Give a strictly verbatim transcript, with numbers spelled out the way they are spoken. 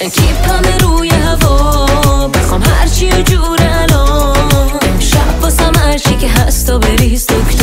کیپم روی هوا، بخوام هرچی و جور الان. شب واسم هرچی که هست و بریز دکتر.